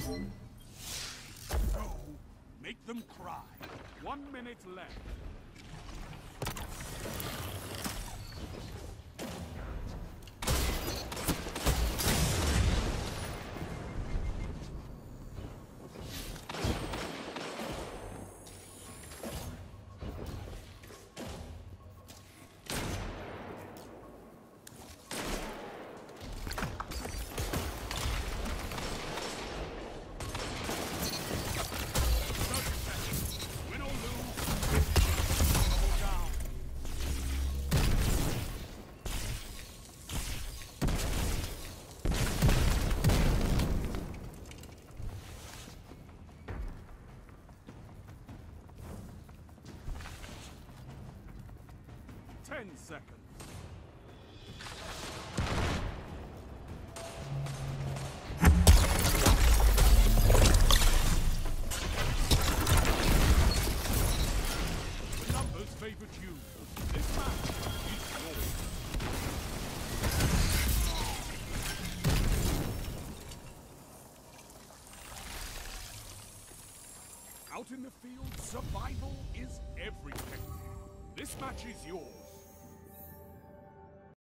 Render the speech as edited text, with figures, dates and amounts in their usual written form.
Go. Make them cry. 1 minute left. Win or lose, double down. 10 seconds. The numbers favored you. This match is yours. Out in the field, survival is everything. This match is yours.